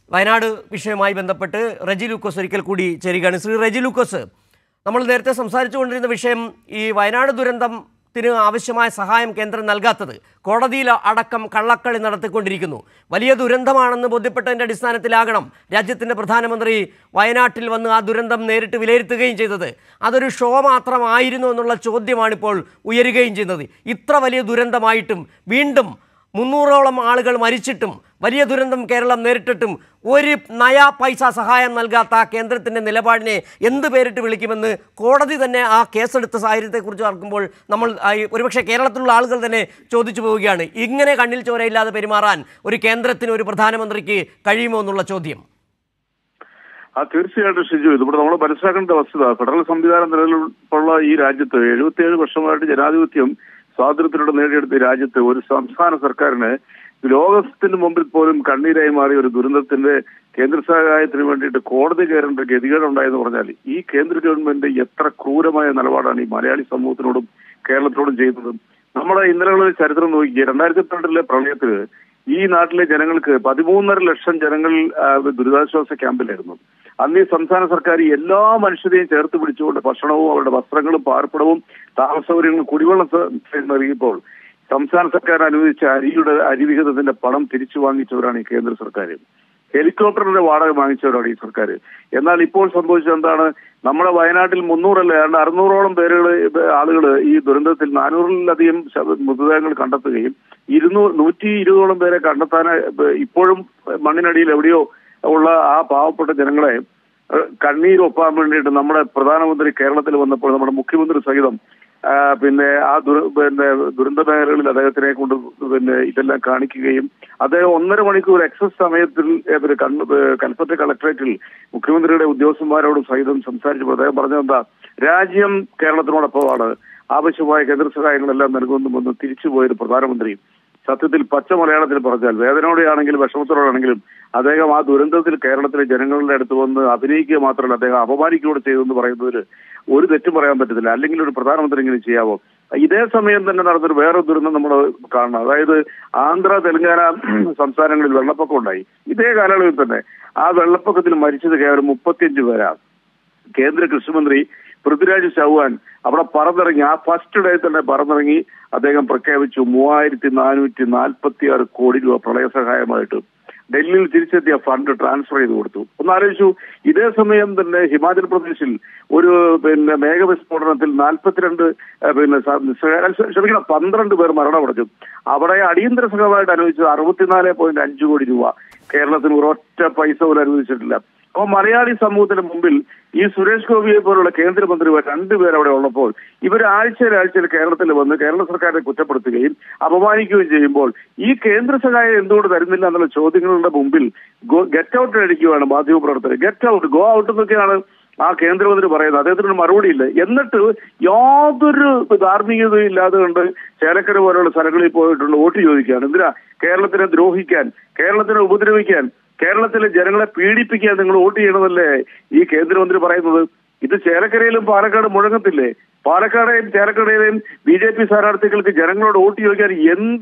വയനാട് വിഷയവുമായി ബന്ധപ്പെട്ട് റെജി ലൂക്കോസ് ഒരിക്കൽ കൂടി ചേരുകയാണ്. ശ്രീ റെജി ലൂക്കോസ്, നമ്മൾ നേരത്തെ സംസാരിച്ചുകൊണ്ടിരുന്ന വിഷയം ഈ വയനാട് ദുരന്തത്തിന് ആവശ്യമായ സഹായം കേന്ദ്രം നൽകാത്തത്, കോടതിയിൽ അടക്കം കള്ളക്കളി നടത്തിക്കൊണ്ടിരിക്കുന്നു. വലിയ ദുരന്തമാണെന്ന് ബോധ്യപ്പെട്ടതിൻ്റെ അടിസ്ഥാനത്തിലാകണം രാജ്യത്തിൻ്റെ പ്രധാനമന്ത്രി വയനാട്ടിൽ വന്ന് ആ ദുരന്തം നേരിട്ട് വിലയിരുത്തുകയും ചെയ്തത്. അതൊരു ഷോ മാത്രമായിരുന്നു എന്നുള്ള ചോദ്യമാണിപ്പോൾ ഉയരുകയും ചെയ്യുന്നത്. ഇത്ര വലിയ ദുരന്തമായിട്ടും വീണ്ടും 300ഓളം ആളുകൾ മരിച്ചിട്ടും വലിയ ദുരന്തം കേരളം നേരിട്ടിട്ടും ഒരു നയാ പൈസ സഹായം നൽകാത്ത കേന്ദ്രത്തിൻ്റെ നിലപാടിനെ എന്ത് പേരിട്ട് വിളിക്കുമെന്ന് കോടതി തന്നെ ആ കേസെടുത്ത സാഹചര്യത്തെക്കുറിച്ച് ഓർക്കുമ്പോൾ നമ്മൾ ഒരുപക്ഷെ കേരളത്തിലുള്ള ആളുകൾ തന്നെ ചോദിച്ചു പോവുകയാണ്, ഇങ്ങനെ കണ്ണിൽ ചോരയില്ലാതെ പെരുമാറാൻ ഒരു കേന്ദ്രത്തിന്, ഒരു പ്രധാനമന്ത്രിക്ക് കഴിയുമോ എന്നുള്ള ചോദ്യം. തീർച്ചയായിട്ടും ഷിജു, ഇതിവിടെ നമ്മൾ മനസ്സിലാക്കേണ്ട വസ്തുത, ഫെഡറൽ സംവിധാനം നിലനിൽപ്പുള്ള ഈ രാജ്യത്ത് 77 വർഷമായിട്ട് ജനാധിപത്യം സ്വാതന്ത്ര്യത്തിലൂടെ നേടിയെടുത്ത രാജ്യത്ത് ഒരു സംസ്ഥാന സർക്കാരിന് ലോകത്തിന് മുമ്പിൽ പോലും കണ്ണീരായി മാറിയ ഒരു ദുരന്തത്തിന്റെ കേന്ദ്ര സഹായത്തിന് വേണ്ടിയിട്ട് കോടതി കയറേണ്ട ഗതികേടുണ്ടായെന്ന് പറഞ്ഞാൽ ഈ കേന്ദ്ര ഗവൺമെന്റ് എത്ര ക്രൂരമായ നിലപാടാണ് ഈ മലയാളി സമൂഹത്തിനോടും കേരളത്തിനോടും ചെയ്യുന്നത്. നമ്മുടെ ഇന്നലെ ചരിത്രം നോക്കിയ 2012 പ്രളയത്തിന് ഈ നാട്ടിലെ ജനങ്ങൾക്ക് 13.5 ലക്ഷം ജനങ്ങൾ ദുരിതാശ്വാസ ക്യാമ്പിലായിരുന്നു. അന്ന് ഈ സംസ്ഥാന സർക്കാർ എല്ലാ മനുഷ്യരെയും ചേർത്ത് പിടിച്ചുകൊണ്ട് ഭക്ഷണവും അവരുടെ വസ്ത്രങ്ങളും പാർപ്പിടവും താമസ സൗകര്യങ്ങളും കുടിവെള്ളം നൽകിയപ്പോൾ സംസ്ഥാന സർക്കാർ അനുവദിച്ച അരി വിഹിതത്തിന്റെ പണം തിരിച്ചു വാങ്ങിച്ചവരാണ് ഈ കേന്ദ്ര സർക്കാർ. ഹെലികോപ്റ്ററിന്റെ വാടക വാങ്ങിച്ചവരാണ് ഈ സർക്കാർ. എന്നാൽ ഇപ്പോൾ സംഭവിച്ചത് എന്താണ്? നമ്മുടെ വയനാട്ടിൽ 300 അല്ല 600ഓളം ആളുകൾ ഈ ദുരന്തത്തിൽ 400-ലധികം മൃതദേഹങ്ങൾ കണ്ടെത്തുകയും 120ഓളം പേരെ കണ്ടെത്താൻ ഇപ്പോഴും മണ്ണിനടിയിൽ എവിടെയോ ഉള്ള ആ പാവപ്പെട്ട ജനങ്ങളെ കണ്ണീരൊപ്പാൻ വേണ്ടിയിട്ട് നമ്മുടെ പ്രധാനമന്ത്രി കേരളത്തിൽ വന്നപ്പോൾ നമ്മുടെ മുഖ്യമന്ത്രി സഹിതം ആ ദുരന്ത മേഖലകളിൽ അദ്ദേഹത്തിനെ കൊണ്ട് ഇതെല്ലാം കാണിക്കുകയും അദ്ദേഹം 1.5 മണിക്കൂർ എക്സസ് സമയത്തിൽ കൽപ്പറ്റ കളക്ടറേറ്റിൽ മുഖ്യമന്ത്രിയുടെ ഉദ്യോഗസ്ഥന്മാരോട് സഹിതം സംസാരിച്ചപ്പോൾ അദ്ദേഹം പറഞ്ഞതെന്താ, രാജ്യം കേരളത്തിനോടൊപ്പമാണ്, ആവശ്യമായ കേന്ദ്ര സഹായങ്ങളെല്ലാം നൽകുന്നുവെന്ന് തിരിച്ചുപോയൊരു പ്രധാനമന്ത്രി. സത്യത്തിൽ പച്ച മലയാളത്തിൽ പറഞ്ഞാൽ വേദനയോടെയാണെങ്കിലും വിഷമത്തോടെയാണെങ്കിലും അദ്ദേഹം ആ ദുരന്തത്തിൽ കേരളത്തിലെ ജനങ്ങളുടെ അടുത്ത് വന്ന് അഭിനയിക്കുക മാത്രമല്ല, അദ്ദേഹം അപമാനിക്കുകയോടെ ചെയ്തെന്ന് പറയുന്നതിൽ ഒരു തെറ്റും പറയാൻ പറ്റത്തില്ല. അല്ലെങ്കിൽ ഒരു പ്രധാനമന്ത്രി ഇങ്ങനെ ചെയ്യാവോ? ഇതേ സമയം തന്നെ നടന്നൊരു വേറെ ദുരന്തം നമ്മൾ കാണണം. അതായത് ആന്ധ്ര, തെലങ്കാന സംസ്ഥാനങ്ങളിൽ വെള്ളപ്പൊക്കം ഉണ്ടായി. ഇതേ കാലയളവിൽ തന്നെ ആ വെള്ളപ്പൊക്കത്തിൽ മരിച്ചത് കേവലം 35 പേരാണ്. കേന്ദ്ര കൃഷിമന്ത്രി പൃഥ്വിരാജ് ചൗഹാൻ അവിടെ പറന്നിറങ്ങി, ആ ഫസ്റ്റ് ഡേ തന്നെ പറന്നിറങ്ങി അദ്ദേഹം പ്രഖ്യാപിച്ചു 3446 കോടി രൂപ പ്രളയസഹായമായിട്ട് ഡൽഹിയിൽ തിരിച്ചെത്തിയ ഫണ്ട് ട്രാൻസ്ഫർ ചെയ്ത് കൊടുത്തു. ഒന്നാലോചിച്ചു, ഇതേ സമയം തന്നെ ഹിമാചൽ പ്രദേശിൽ ഒരു മേഘവിസ്ഫോടനത്തിൽ 12 പേർ മരണമടഞ്ഞു. അവിടെ അടിയന്തര സഹായമായിട്ട് അനുവദിച്ചത് 64.5 കോടി രൂപ. കേരളത്തിന് ഒരൊറ്റ പൈസ പോലും അനുവദിച്ചിട്ടില്ല. അപ്പോൾ മലയാളി സമൂഹത്തിന് മുമ്പിൽ ഈ സുരേഷ് ഗോപിയെ പോലുള്ള കേന്ദ്രമന്ത്രിമാർ 2 പേർ അവിടെ ഉള്ളപ്പോൾ ഇവർ ആഴ്ചയിൽ കേരളത്തിൽ വന്ന് കേരള സർക്കാരിനെ കുറ്റപ്പെടുത്തുകയും അപമാനിക്കുകയും ചെയ്യുമ്പോൾ ഈ കേന്ദ്ര സഹായം എന്തുകൊണ്ട് തരുന്നില്ല എന്നുള്ള ചോദ്യങ്ങളുടെ മുമ്പിൽ ഗെറ്റ് ഔട്ട് അടിക്കുകയാണ് മാധ്യമപ്രവർത്തകർ. ഗെറ്റ് ഔട്ട്, ഗോ ഔട്ട് എന്നൊക്കെയാണ് ആ കേന്ദ്രമന്ത്രി പറയുന്നത്. അദ്ദേഹത്തിന് മറുപടിയില്ല. എന്നിട്ട് യാതൊരു ധാർമ്മികതയും ഇല്ലാതെ കൊണ്ട് ചേലക്കര പോലുള്ള സ്ഥലങ്ങളിൽ പോയിട്ടുണ്ട് വോട്ട് ചോദിക്കുകയാണ്. എന്തിനാ? കേരളത്തിനെ ദ്രോഹിക്കാൻ, കേരളത്തിനെ ഉപദ്രവിക്കാൻ, കേരളത്തിലെ ജനങ്ങളെ പീഡിപ്പിക്കാൻ നിങ്ങൾ വോട്ട് ചെയ്യണമെന്നല്ലേ ഈ കേന്ദ്രമന്ത്രി പറയുന്നത്? ഇത് ചേലക്കരയിലും പാലക്കാട് മുഴങ്ങത്തില്ലേ? പാലക്കാടെയും ചേലക്കരയിലെയും BJP സ്ഥാനാർത്ഥികൾക്ക് ജനങ്ങളോട് വോട്ട് ചോദിക്കാൻ എന്ത്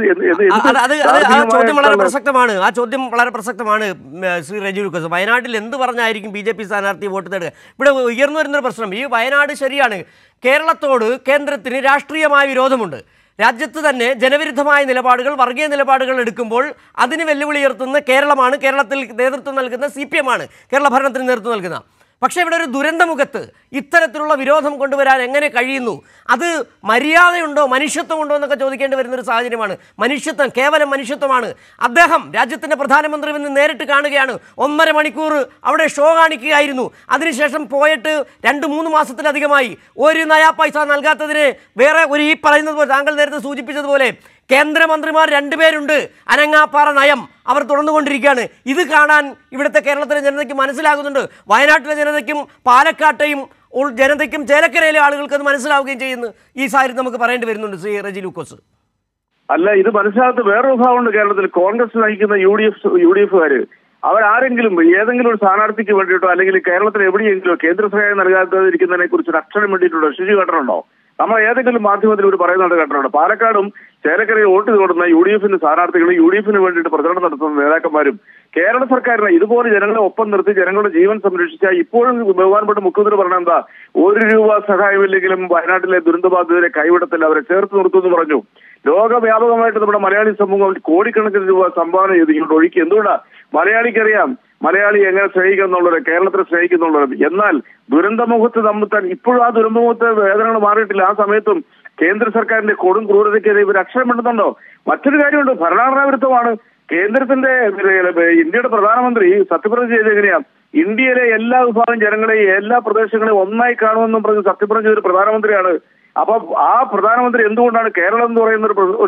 ചോദ്യം വളരെ പ്രസക്തമാണ്. ആ ചോദ്യം വളരെ പ്രസക്തമാണ് ശ്രീ റെജി ലൂക്കോസ്. വയനാട്ടിൽ എന്ത് പറഞ്ഞായിരിക്കും BJP സ്ഥാനാർത്ഥി വോട്ട് തേടുക? ഇവിടെ ഉയർന്നു വരുന്നൊരു പ്രശ്നം, ഈ വയനാട് ശരിയാണ്, കേരളത്തോട് കേന്ദ്രത്തിന് രാഷ്ട്രീയമായ വിരോധമുണ്ട്. രാജ്യത്ത് തന്നെ ജനവിരുദ്ധമായ നിലപാടുകൾ, വർഗീയ നിലപാടുകൾ എടുക്കുമ്പോൾ അതിന് വെല്ലുവിളി ഉയർത്തുന്ന കേരളമാണ്, കേരളത്തിൽ നേതൃത്വം നൽകുന്ന CPM ആണ് കേരള ഭരണത്തിന് നേതൃത്വം നൽകുന്ന. പക്ഷേ ഇവിടെ ഒരു ദുരന്തമുഖത്ത് ഇത്തരത്തിലുള്ള വിരോധം കൊണ്ടുവരാൻ എങ്ങനെ കഴിയുന്നു? അത് മര്യാദയുണ്ടോ, മനുഷ്യത്വമുണ്ടോ എന്നൊക്കെ ചോദിക്കേണ്ടി വരുന്നൊരു സാഹചര്യമാണ്. മനുഷ്യത്വം, കേവലം മനുഷ്യത്വമാണ്. അദ്ദേഹം രാജ്യത്തിൻ്റെ പ്രധാനമന്ത്രി വന്ന് നേരിട്ട് കാണുകയാണ്. 1.5 മണിക്കൂർ അവിടെ ഷോ കാണിക്കുകയായിരുന്നു. അതിനുശേഷം പോയിട്ട് 2-3 മാസത്തിലധികമായി ഒരു നയാ പൈസ നൽകാത്തതിന് വേറെ ഒരു ഈ പറയുന്നത് പോലെ, താങ്കൾ നേരത്തെ സൂചിപ്പിച്ചതുപോലെ കേന്ദ്രമന്ത്രിമാർ 2 പേരുണ്ട്. അനങ്ങാപ്പാറ നയം അവർ തുടർന്നുകൊണ്ടിരിക്കുകയാണ്. ഇത് കാണാൻ ഇവിടുത്തെ കേരളത്തിലെ ജനതയ്ക്ക് മനസ്സിലാകുന്നുണ്ട്. വയനാട്ടിലെ ജനതയ്ക്കും പാലക്കാട്ടെയും ജനതയ്ക്കും ചേലക്കരയിലെ ആളുകൾക്ക് അത് മനസ്സിലാവുകയും ചെയ്യുന്നു. ഈ സാഹചര്യം നമുക്ക് പറയേണ്ടി വരുന്നുണ്ട് ശ്രീ റെജി ലൂക്കോസ്. അല്ല, ഇത് മനസ്സിലാകാത്ത വേറൊരു ഭാഗമുണ്ട് കേരളത്തിൽ. കോൺഗ്രസ് നയിക്കുന്ന UDF അവരാരെങ്കിലും ഏതെങ്കിലും ഒരു സ്ഥാനാർത്ഥിക്ക് വേണ്ടിയിട്ടോ അല്ലെങ്കിൽ കേരളത്തിൽ എവിടെയെങ്കിലും കേന്ദ്ര സഹായം നൽകാതിരിക്കുന്നതിനെ കുറിച്ച് ഒരു അക്ഷരം വേണ്ടിയിട്ടുണ്ടോ? ശുചി കേട്ടിട്ടുണ്ടോ? നമ്മൾ ഏതെങ്കിലും മാധ്യമത്തിൽ ഒരു പറയുന്നത് കേട്ടിട്ടുണ്ട്. പാലക്കാടും ചേലക്കരയിൽ വോട്ട് കൊടുക്കുന്ന UDF സ്ഥാനാർത്ഥികളും UDF വേണ്ടിയിട്ട് പ്രചരണം നടത്തുന്ന നേതാക്കന്മാരും കേരള സർക്കാരിനെ ഇതുപോലെ ജനങ്ങളെ ഒപ്പം നിർത്തി ജനങ്ങളുടെ ജീവൻ സംരക്ഷിച്ചാൽ ഇപ്പോഴും ബഹുമാനപ്പെട്ട മുഖ്യമന്ത്രി പറഞ്ഞ എന്താ, 1 രൂപ സഹായമില്ലെങ്കിലും വയനാട്ടിലെ ദുരന്തബാധിതരെ കൈവിടത്തിൽ അവരെ ചേർത്ത് നിർത്തുമെന്ന് പറഞ്ഞു. ലോകവ്യാപകമായിട്ട് നമ്മുടെ മലയാളി സമൂഹം കോടിക്കണക്കിന് രൂപ സംഭാവന ചെയ്ത് ഇങ്ങോട്ട് ഒഴുക്കി. എന്തുകൊണ്ടാണ്? മലയാളിക്കറിയാം മലയാളി എങ്ങനെ സ്നേഹിക്കുന്നുള്ളത്, കേരളത്തെ സ്നേഹിക്കുന്നുള്ളത്. എന്നാൽ ദുരന്തമുഖത്ത് നമ്മൾ ഇപ്പോഴും ആ ദുരന്തമുഖത്തെ വേദനകൾ മാറിയിട്ടില്ല. ആ സമയത്തും കേന്ദ്ര സർക്കാരിന്റെ കൊടും ക്രൂരതയ്ക്കെതിരെ ഇവർ അക്ഷരമിടുന്നുണ്ടോ? മറ്റൊരു കാര്യമുണ്ട്, ഭരണഘടനാ വിരുദ്ധമാണ്. കേന്ദ്രത്തിന്റെ ഇന്ത്യയുടെ പ്രധാനമന്ത്രി സത്യപ്രതിജ്ഞ ചെയ്ത് എങ്ങനെയാ ഇന്ത്യയിലെ എല്ലാ വിഭാഗം ജനങ്ങളെയും എല്ലാ പ്രദേശങ്ങളെയും ഒന്നായി കാണുമെന്നും പറഞ്ഞ് സത്യപ്രതിജ്ഞ ചെയ്തൊരു പ്രധാനമന്ത്രിയാണ്. അപ്പൊ ആ പ്രധാനമന്ത്രി എന്തുകൊണ്ടാണ് കേരളം എന്ന് പറയുന്ന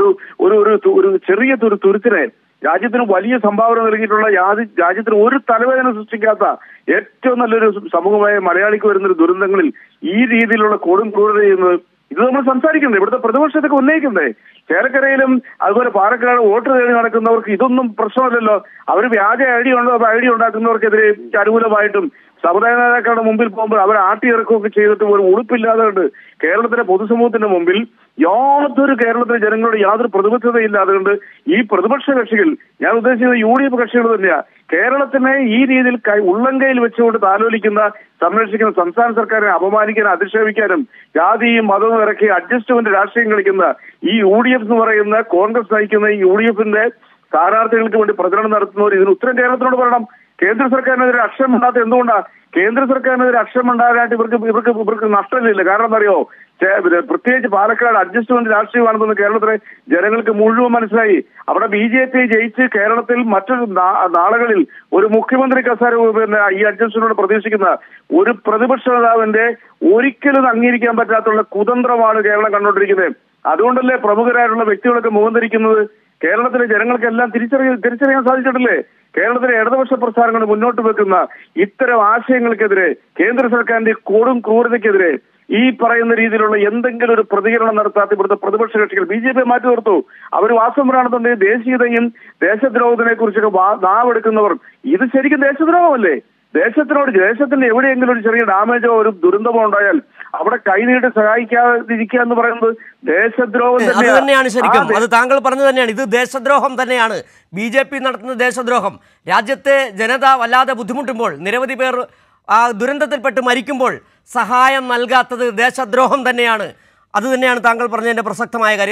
ഒരു ചെറിയ തുരുത്തിനെ രാജ്യത്തിന് വലിയ സംഭാവന നൽകിയിട്ടുള്ള രാജ്യത്തിന് ഒരു തലവേദന സൃഷ്ടിക്കാത്ത ഏറ്റവും നല്ലൊരു സമൂഹമായ മലയാളിക്ക് വരുന്നൊരു ദുരന്തങ്ങളിൽ ഈ രീതിയിലുള്ള കൊടും ക്രൂരത ചെയ്യുന്നത്, ഇത് നമ്മൾ സംസാരിക്കണ്ടേ? ഇവിടുത്തെ പ്രതിപക്ഷത്തൊക്കെ ഉന്നയിക്കണ്ടേ? ചേലക്കരയിലും അതുപോലെ പാലക്കാട് വോട്ട് തേടി നടക്കുന്നവർക്ക് ഇതൊന്നും പ്രശ്നമല്ലല്ലോ. അവർ വ്യാജ ഐഡി ഉണ്ടാക്കുന്നവർക്കെതിരെ അനുകൂലമായിട്ടും സമുദായ നേതാക്കളുടെ മുമ്പിൽ പോകുമ്പോൾ അവർ ആട്ടിയിറക്കുകയൊക്കെ ചെയ്തിട്ട് ഒരു ഉളുപ്പില്ലാതെ കൊണ്ട് കേരളത്തിലെ പൊതുസമൂഹത്തിന്റെ മുമ്പിൽ കേരളത്തിലെ ജനങ്ങളുടെ യാതൊരു പ്രതിബദ്ധതയില്ലാതെ കൊണ്ട് ഈ പ്രതിപക്ഷ കക്ഷികൾ, ഞാൻ ഉദ്ദേശിക്കുന്നത് UDF കക്ഷികൾ തന്നെയാണ്, കേരളത്തിനെ ഈ രീതിയിൽ ഉള്ളംകൈയിൽ വെച്ചുകൊണ്ട് താലോലിക്കുന്ന സംരക്ഷിക്കുന്ന സംസ്ഥാന സർക്കാരിനെ അപമാനിക്കാനും അധിക്ഷേപിക്കാനും ജാതിയും മതവും ഇറക്കി അഡ്ജസ്റ്റ്മെന്റ് രാഷ്ട്രീയം കളിക്കുന്ന ഈ UDF എന്ന് പറയുന്ന കോൺഗ്രസ് നയിക്കുന്ന ഈ UDF സ്ഥാനാർത്ഥികൾക്ക് വേണ്ടി പ്രചരണം നടത്തുന്നവർ ഇതിന് ഉത്തരം കേരളത്തിനോട് പറയണം. കേന്ദ്ര സർക്കാരിനെതിരെ അക്ഷരം ഉണ്ടാകാത്ത എന്തുകൊണ്ടാണ്? കേന്ദ്ര സർക്കാരിനെതിരെ അക്ഷരം ഉണ്ടാകാനായിട്ട് ഇവർക്ക് നഷ്ടമില്ല. കാരണം എന്താ അറിയോ? പ്രത്യേകിച്ച് പാലക്കാട് അഡ്ജസ്റ്റ്മെന്റ് രാഷ്ട്രീയമാണെന്ന് കേരളത്തിലെ ജനങ്ങൾക്ക് മുഴുവൻ മനസ്സിലായി. അവിടെ BJP ജയിച്ച് കേരളത്തിൽ മറ്റൊരു നാളുകളിൽ ഒരു മുഖ്യമന്ത്രി കസേര ഈ അഡ്ജസ്റ്റ്മെന്റിനോട് പ്രതീക്ഷിക്കുന്ന ഒരു പ്രതിപക്ഷ നേതാവിന്റെ ഒരിക്കലും അംഗീകരിക്കാൻ പറ്റാത്തുള്ള കുതന്ത്രമാണ് കേരളം കണ്ടുകൊണ്ടിരിക്കുന്നത്. അതുകൊണ്ടല്ലേ പ്രമുഖരായിട്ടുള്ള വ്യക്തികളൊക്കെ മുഖം ധരിക്കുന്നത്? കേരളത്തിലെ ജനങ്ങൾക്കെല്ലാം തിരിച്ചറിയാൻ സാധിച്ചിട്ടില്ലേ? കേരളത്തിലെ ഇടതുപക്ഷ പ്രസ്ഥാനങ്ങൾ മുന്നോട്ട് വെക്കുന്ന ഇത്തരം ആശയങ്ങൾക്കെതിരെ, കേന്ദ്ര സർക്കാരിന്റെ കൊടും ക്രൂരതയ്ക്കെതിരെ ഈ പറയുന്ന രീതിയിലുള്ള എന്തെങ്കിലും ഒരു പ്രതികരണം നടത്താത്ത ഇവിടുത്തെ പ്രതിപക്ഷ കക്ഷികൾ BJP മാറ്റി നിർത്തു. അവർ വാസംവരാണെന്നുണ്ടെങ്കിൽ ദേശീയതയും ദേശദ്രോഹത്തിനെ കുറിച്ചൊക്കെ നാവെടുക്കുന്നവർ ഇത് ശരിക്കും ദേശദ്രോഹമല്ലേ? ദേശത്തിന്റെ എവിടെയെങ്കിലും ഒരു ചെറിയ ഡാമേജോ ഒരു ദുരന്തമോ ഉണ്ടായാൽ അവിടെ കൈനീട്ടി സഹായിക്കാതിരിക്കുക എന്ന് പറയുന്നത് ദേശദ്രോഹം തന്നെയാണ്. ശരിക്കും അത് താങ്കൾ പറഞ്ഞു തന്നെയാണ്. ഇത് ദേശദ്രോഹം തന്നെയാണ്. BJP നടത്തുന്ന ദേശദ്രോഹം. രാജ്യത്തെ ജനത വല്ലാതെ ബുദ്ധിമുട്ടുമ്പോൾ, നിരവധി പേർ ആ ദുരന്തത്തിൽപ്പെട്ട് മരിക്കുമ്പോൾ സഹായം നൽകാത്തത് ദേശദ്രോഹം തന്നെയാണ്. അത് തന്നെയാണ് താങ്കൾ പറഞ്ഞതിൻ്റെ പ്രസക്തമായ കാര്യം.